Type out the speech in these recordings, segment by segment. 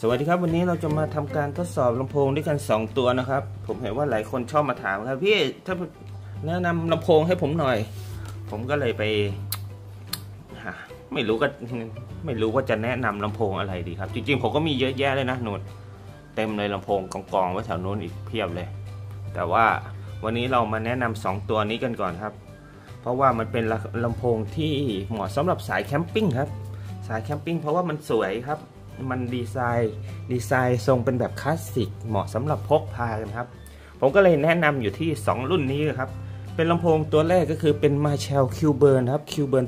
สวัสดีครับวันนี้เราจะมาทำการทดสอบลำโพงด้วยกัน2ตัวนะครับผมเห็นว่าหลายคนชอบมาถามครับพี่ถ้าแนะนำลำโพงให้ผมหน่อยผมก็เลยไปไม่รู้ว่าจะแนะนำลำโพงอะไรดีครับจริงๆผมก็มีเยอะแยะเลยนะโน้ตเต็มเลยลำโพงกองไว้แถวโน้นอีกเพียบเลยแต่ว่าวันนี้เรามาแนะนำ2ตัวนี้กันก่อนครับเพราะว่ามันเป็นลำโพงที่เหมาะสำหรับสายแคมปิ้งครับสายแคมปิ้งเพราะว่ามันสวยครับมันดีไซน์ทรงเป็นแบบคลาสสิกเหมาะสำหรับพกพากันครับผมก็เลยแนะนำอยู่ที่2รุ่นนี้ครับเป็นลำโพงตัวแรกก็คือเป็น Marshall Q-Burn ครับ Q-Burn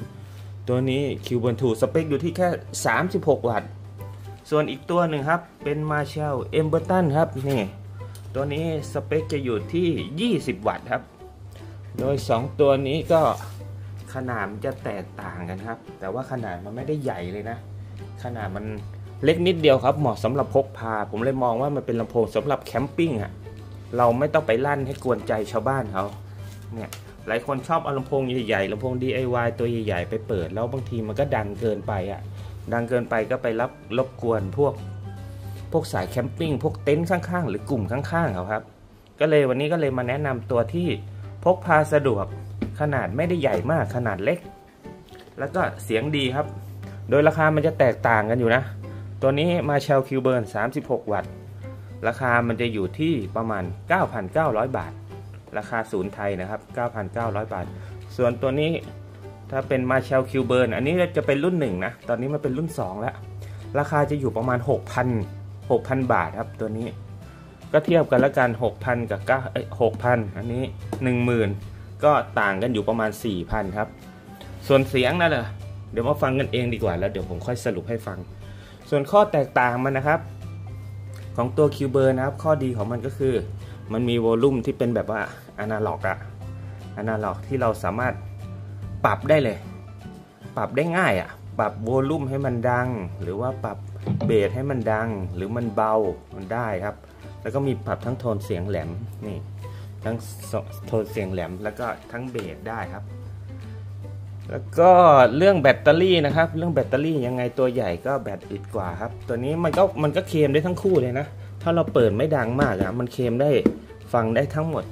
2ตัวนี้ Q-Burn 2สเปคอยู่ที่แค่36วัตต์ส่วนอีกตัวหนึ่งครับเป็น Marshall Emberton ครับนี่ตัวนี้สเปคจะอยู่ที่20วัตต์ครับโดย2ตัวนี้ก็ขนาดจะแตกต่างกันครับแต่ว่าขนาดมันไม่ได้ใหญ่เลยนะขนาดมันเล็กนิดเดียวครับเหมาะสำหรับพกพาผมเลยมองว่ามันเป็นลำโพงสำหรับแคมปิ้งอะเราไม่ต้องไปลั่นให้กวนใจชาวบ้านเขาเนี่ยหลายคนชอบเอาลำโพงใหญ่ๆลำโพง DIY ตัวใหญ่ๆไปเปิดแล้วบางทีมันก็ดังเกินไปอะดังเกินไปก็ไปรบกวนพวกสายแคมปิ้งพวกเต็นท์ข้างๆหรือกลุ่มข้างๆเขาครับวันนี้ก็เลยมาแนะนำตัวที่พกพาสะดวกขนาดไม่ได้ใหญ่มากขนาดเล็กแล้วก็เสียงดีครับโดยราคามันจะแตกต่างกันอยู่นะตัวนี้ Marshall Q-Burn 36วัตต์ราคามันจะอยู่ที่ประมาณ 9,900 บาทราคาศูนย์ไทยนะครับ 9,900 บาทส่วนตัวนี้ถ้าเป็น Marshall Q-Burn อันนี้จะเป็นรุ่น1นะตอนนี้มันเป็นรุ่น2แล้วราคาจะอยู่ประมาณ 6,000 บาทครับตัวนี้ก็เทียบกันแล้วกัน 6,000 กับ 6,000 อันนี้ 10,000 ก็ต่างกันอยู่ประมาณ 4,000 ครับส่วนเสียงนั่นแหละเดี๋ยวมาฟังกันเองดีกว่าแล้วเดี๋ยวผมค่อยสรุปให้ฟังส่วนข้อแตกต่างมันนะครับของตัว Q-Burn นะครับข้อดีของมันก็คือมันมีโวลูมที่เป็นแบบว่าอนาล็อกที่เราสามารถปรับได้เลยปรับได้ง่ายปรับโวลูมให้มันดังหรือว่าปรับเบสให้มันดังหรือมันเบามันได้ครับแล้วก็มีปรับทั้งโทนเสียงแหลมนี่ทั้งโทนเสียงแหลมแล้วก็ทั้งเบสได้ครับแล้วก็เรื่องแบตเตอรี่นะครับเรื่องแบตเตอรี่ยังไงตัวใหญ่ก็แบตอึดกว่าครับตัวนี้มันก็เคลมได้ทั้งคู่เลยนะถ้าเราเปิดไม่ดังมากมันเคลมได้ฟังได้ทั้งหมด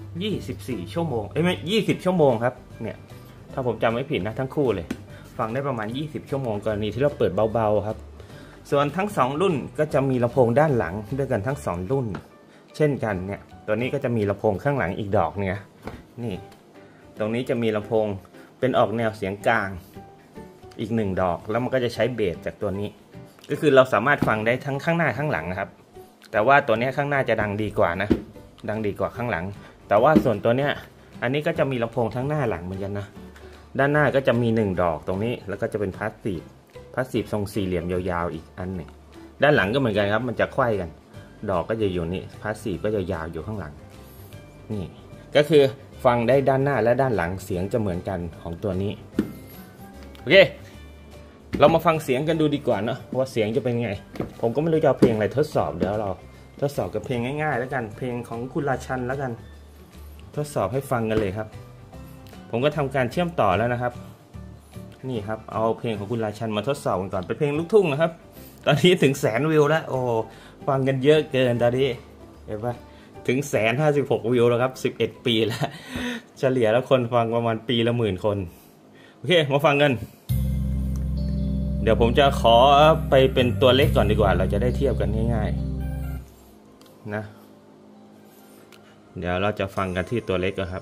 24ชั่วโมงไม่20ชั่วโมงครับเนี่ยถ้าผมจำไม่ผิดนะทั้งคู่เลยฟังได้ประมาณ20ชั่วโมงกรณีที่เราเปิดเบาๆครับส่วนทั้ง2รุ่นก็จะมีลำโพงด้านหลังด้วยกันทั้ง2รุ่นเช่นกันเนี่ยตัวนี้ก็จะมีลำโพงข้างหลังอีกดอกเนี่ยนี่ตรงนี้จะมีลำโพงเป็นออกแนวเสียงกลางอีก1ดอกแล้วมันก็จะใช้เบสจากตัวนี้ก็คือเราสามารถฟังได้ทั้งข้างหน้าข้างหลังนะครับแต่ว่าตัวนี้ข้างหน้าจะดังดีกว่านะดังดีกว่าข้างหลังแต่ว่าส่วนตัวเนี้ยอันนี้ก็จะมีลำโพงทั้งหน้าหลังเหมือนกันนะด้านหน้าก็จะมี1ดอกตรงนี้แล้วก็จะเป็นพาสซีฟทรงสี่เหลี่ยมยาวๆอีกอันหนึ่งด้านหลังก็เหมือนกันครับมันจะไขว้กันดอกก็จะอยู่นี่พาสซีฟก็จะยาวอยู่ข้างหลังนี่ก็คือฟังได้ด้านหน้าและด้านหลังเสียงจะเหมือนกันของตัวนี้โอเคเรามาฟังเสียงกันดูดีกว่าเนาะว่าเสียงจะเป็นไงผมก็ไม่รู้จะเอาเพลงอะไรทดสอบเดี๋ยวเราทดสอบกับเพลงง่ายๆแล้วกันเพลงของคุณราชันแล้วกันทดสอบให้ฟังกันเลยครับผมก็ทำการเชื่อมต่อแล้วนะครับนี่ครับเอาเพลงของคุณราชันมาทดสอบกันก่อนเป็นเพลงลูกทุ่งนะครับตอนนี้ถึง100,000 วิวแล้วโอ้ฟังกันเยอะเกินตอนนี้เห็นปะถึง156,000 วิวแล้วครับ11ปีแล้วเฉลี่ยแล้วคนฟังประมาณปีละ10,000 คนโอเคมาฟังกันเดี๋ยวผมจะขอไปเป็นตัวเล็กก่อนดีกว่าเราจะได้เทียบกันง่ายๆนะเดี๋ยวเราจะฟังกันที่ตัวเล็กก่อนครับ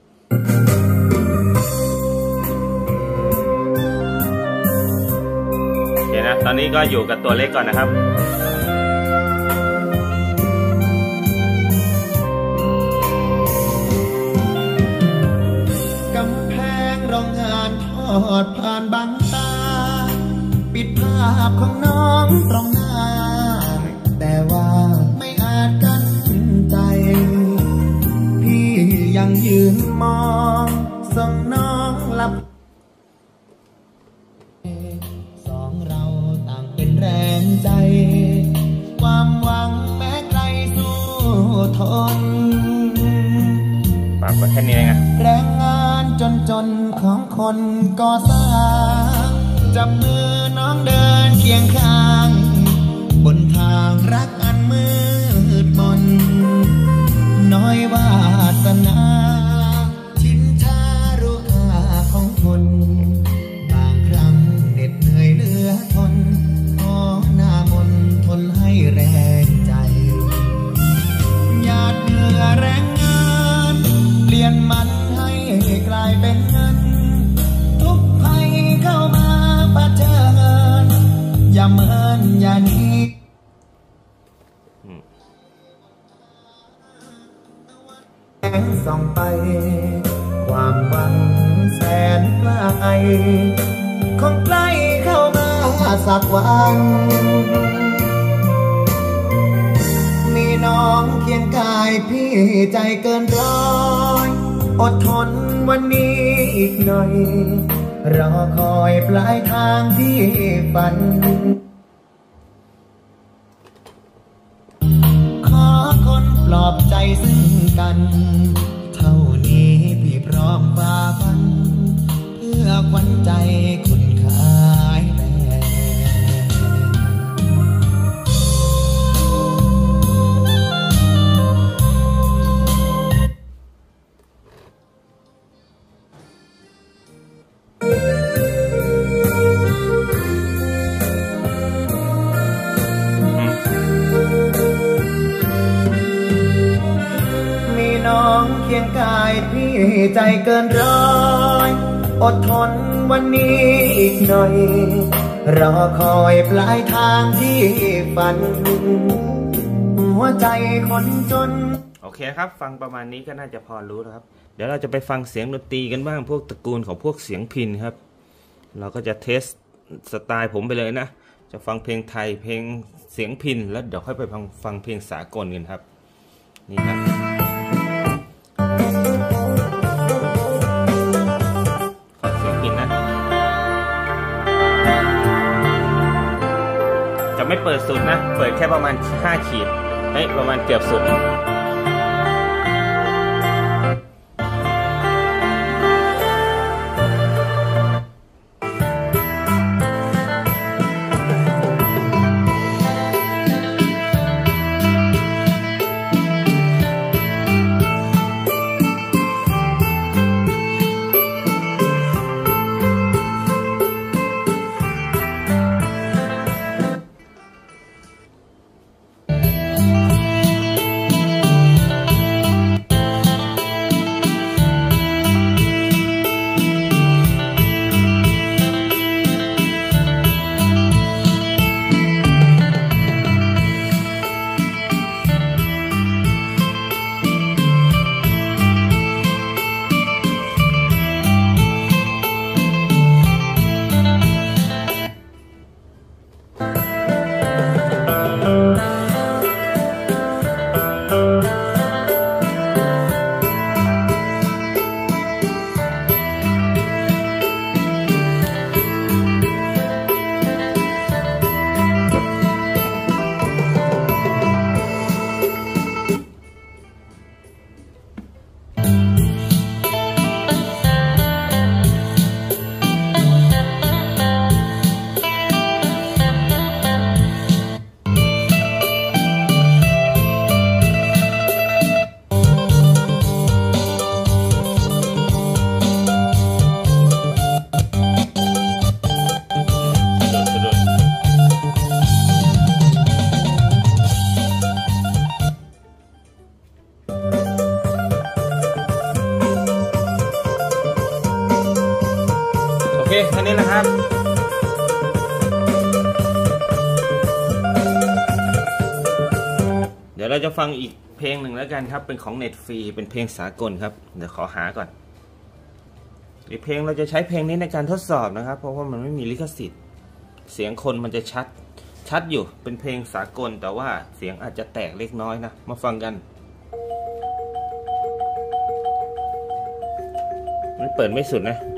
โอเคนะตอนนี้ก็อยู่กับตัวเล็กก่อนนะครับทอดผ่านบังตาปิดภาพของน้องตรงหน้าแต่ว่าไม่อาจกั้นใจพี่ยังยืนมองส่งน้องหลับสองเราต่างเป็นแรงใจความหวังแม้ไกลสู้ทนปากก็แค่นี้เองแรงงานจนของคนก่อสร้างจับมือน้องเดินเคียงข้างบนทรักอันมืดมนน้อยวาสนาชินชารู้ค่าของคนบางครั้งเหน็ดเหนื่อยเหลือทนขอหน้ามนทนให้แรงใจหยาดเหงื่อแรงงานเปลี่ยนมันให้กลายเป็นเงินทุกภัยเข้ามาเผชิญอย่าเมินอย่าหนีส่องไปความหวังแสนไกลคงใกล้เข้ามาสักวันมีน้องเคียงกายพี่ใจเกินร้อยอดทนวันนี้อีกหน่อยรอคอยปลายทางที่ฝันขอคนปลอบใจซึ่งกันเท่านี้พี่พร้อมฝ่าฟันเพื่อขวัญใจคนขายแรงน้องเคียงกายพี่ใจเกินร้อยอดทนวันนี้อีกหน่อยรอคอยปลายทางที่ฝันหัวใจคนจนโอเคครับฟังประมาณนี้ก็น่าจะพอรู้แล้วครับเดี๋ยวเราจะไปฟังเสียงดนตรีกันบ้างพวกตระกูลของพวกเสียงพิณครับเราก็จะเทสสไตล์ผมไปเลยนะจะฟังเพลงไทยเพลงเสียงพิณแล้วเดี๋ยวค่อยไปฟังเพลงสากลกันครับนี่ครับไม่เปิดสุดนะเปิดแค่ประมาณ5 ขีดประมาณเกือบสุดโอเคแค่นี้นะครับเดี๋ยวเราจะฟังอีกเพลงหนึ่งแล้วกันครับเป็นของเน็ตฟรีเป็นเพลงสากลครับเดี๋ยวขอหาก่อนอีกเพลงเราจะใช้เพลงนี้ในการทดสอบนะครับเพราะว่ามันไม่มีลิขสิทธิ์เสียงคนมันจะชัดอยู่เป็นเพลงสากลแต่ว่าเสียงอาจจะแตกเล็กน้อยนะมาฟังกันมันเปิดไม่สุดนะ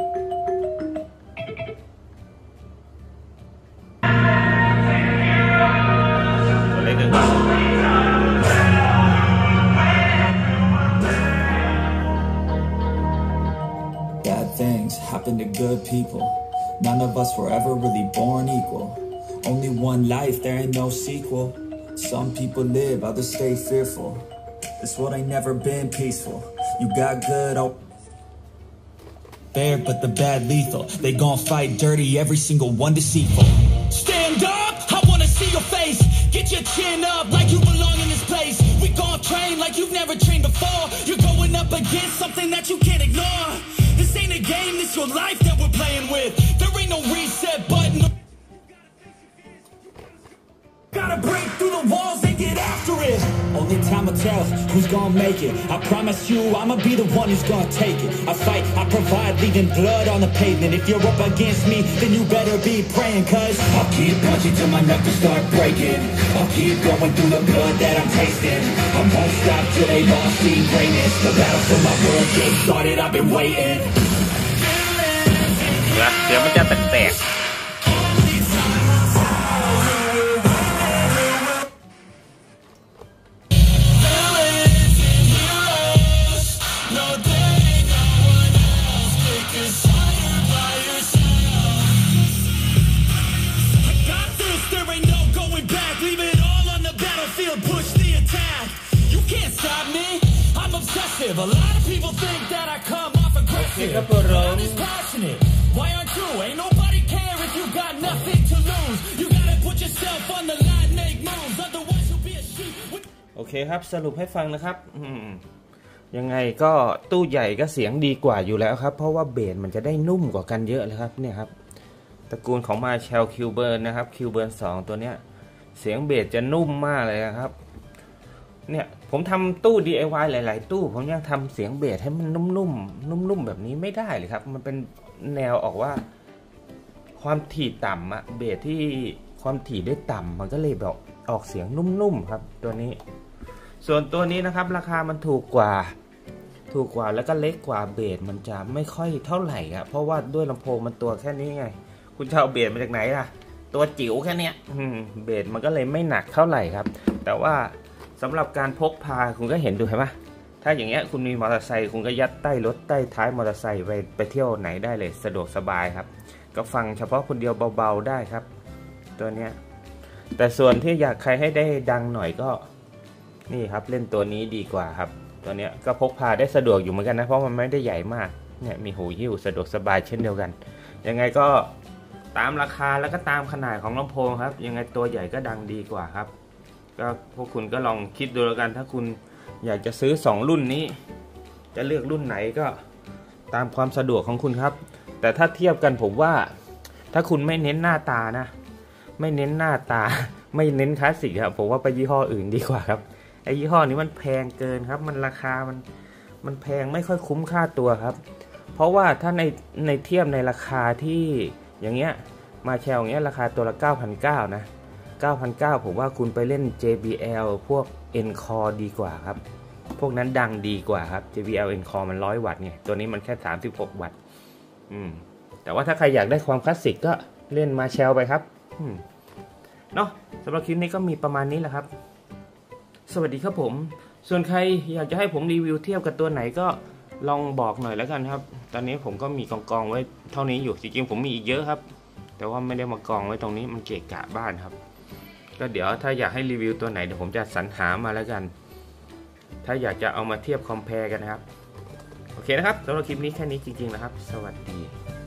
Happen to good people. None of us were ever really born equal. Only one life, there ain't no sequel. Some people live, others stay fearful. This world ain't never been peaceful. You got good, oh. Fair, but the bad lethal. They gon' fight dirty, every single one deceitful. Stand up, I wanna see your face. Get your chin up like you belong in this place. We gon' train like you've never trained before. You're going up against something that you can't ignore. This ain't a game, this your life that we're playing with. There ain't no reset button. Gotta break through the walls and get after it. Only time will tell who's gonna make it. I promise you I'ma be the one who's gonna take it. I fight, I provide, leaving blood on the pavement. If you're up against me, then you better be praying, cause I'll keep punching till my knuckles start breaking. I'll keep going through the blood that I'm tasting. I won't stop till they all see greatness. The battle for my world gets started, I've been waiting. เดี๋ยวมันจะแตก A lot of people think that I come off aggressive. I'm just passionate. Why aren't you? Ain't nobody care if you got nothing to lose. You gotta put yourself on the line, make moves. Otherwise you'll be a sheep. โอเคครับสรุปให้ฟังนะครับยังไงก็ตู้ใหญ่ก็เสียงดีกว่าอยู่แล้วครับเพราะว่าเบสมันจะได้นุ่มกว่ากันเยอะเลยครับเนี่ยครับตระกูลของมาเชลคิวเบิร์นนะครับคิวเบิร์น2ตัวเนี้ยเสียงเบสจะนุ่มมากเลยครับเนี่ยผมทำตู้ DIY หลายๆตู้ผมยังทำเสียงเบสให้มันนุ่มๆแบบนี้ไม่ได้เลยครับมันเป็นแนวออกว่าความถี่ต่ำอะเบสที่ความถี่ได้ต่ำมันก็เลยแบบออกเสียงนุ่มๆครับตัวนี้ส่วนตัวนี้นะครับราคามันถูกกว่าแล้วก็เล็กกว่าเบสมันจะไม่ค่อยเท่าไหร่ครับเพราะว่าด้วยลำโพงมันตัวแค่นี้ไงคุณจะเอาเบสมาจากไหนล่ะตัวจิ๋วแค่นี้เบสมันก็เลยไม่หนักเท่าไหร่ครับแต่ว่าสำหรับการพกพาคุณก็เห็นดูเห็นไหมถ้าอย่างเงี้ยคุณมีมอเตอร์ไซค์คุณก็ยัดใต้รถใต้ท้ายมอเตอร์ไซค์ไปเที่ยวไหนได้เลยสะดวกสบายครับก็ฟังเฉพาะคนเดียวเบาๆได้ครับตัวเนี้ยแต่ส่วนที่อยากใครให้ได้ดังหน่อยก็นี่ครับเล่นตัวนี้ดีกว่าครับตัวเนี้ยก็พกพาได้สะดวกอยู่เหมือนกันนะเพราะมันไม่ได้ใหญ่มากเนี่ยมีหูหิ้วสะดวกสบายเช่นเดียวกันยังไงก็ตามราคาแล้วก็ตามขนาดของลำโพงครับยังไงตัวใหญ่ก็ดังดีกว่าครับก็พวกคุณก็ลองคิดดูแล้วกันถ้าคุณอยากจะซื้อ2รุ่นนี้จะเลือกรุ่นไหนก็ตามความสะดวกของคุณครับแต่ถ้าเทียบกันผมว่าถ้าคุณไม่เน้นหน้าตานะไม่เน้นหน้าตาไม่เน้นคลาสสิกครับผมว่าไปยี่ห้ออื่นดีกว่าครับไอ้ยี่ห้อนี้มันแพงเกินครับมันราคามันแพงไม่ค่อยคุ้มค่าตัวครับเพราะว่าถ้าในเทียบในราคาที่อย่างเงี้ยมาแชลอย่างเงี้ยราคาตัวละ 9,900 นะ 9,900 ผมว่าคุณไปเล่น JBL พวก Encore ดีกว่าครับพวกนั้นดังดีกว่าครับ JBL Encore มัน100 วัตต์ไงตัวนี้มันแค่36 วัตต์แต่ว่าถ้าใครอยากได้ความคลาสสิกก็เล่นมาแชลไปครับเนาะสำหรับคลิปนี้ก็มีประมาณนี้แหละครับสวัสดีครับผมส่วนใครอยากจะให้ผมรีวิวเทียบกับตัวไหนก็ลองบอกหน่อยแล้วกันครับตอนนี้ผมก็มีกองไว้เท่านี้อยู่จริงๆผมมีอีกเยอะครับแต่ว่าไม่ได้มากองไว้ตรงนี้มันเกะกะบ้านครับก็เดี๋ยวถ้าอยากให้รีวิวตัวไหนเดี๋ยวผมจะสรรหามาแล้วกันถ้าอยากจะเอามาเทียบคอมเพลกันนะครับโอเคนะครับสำหรับคลิปนี้แค่นี้จริงๆนะครับสวัสดี